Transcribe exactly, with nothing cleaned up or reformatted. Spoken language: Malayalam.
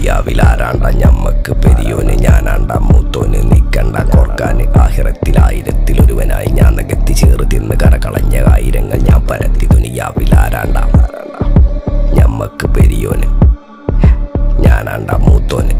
ദുനിയാവിലാരാണ്ട ഞമ്മക്ക് പെരിയോന് ഞാനാണ്ട മൂത്തോന് നിക്കണ്ട കോർക്കാന് ആഹിറത്തിലായിരത്തിലൊരുവനായി ഞാൻ നകത്തി ചേറ് തിന്ന് കരകളഞ്ഞ ആയിരങ്ങൾ ഞാൻ പരത്തി ദുനിയാവിലാരാണ്ട ഞമ്മക്ക് പെരിയോന് ഞാനാണ്ട മൂത്തോന്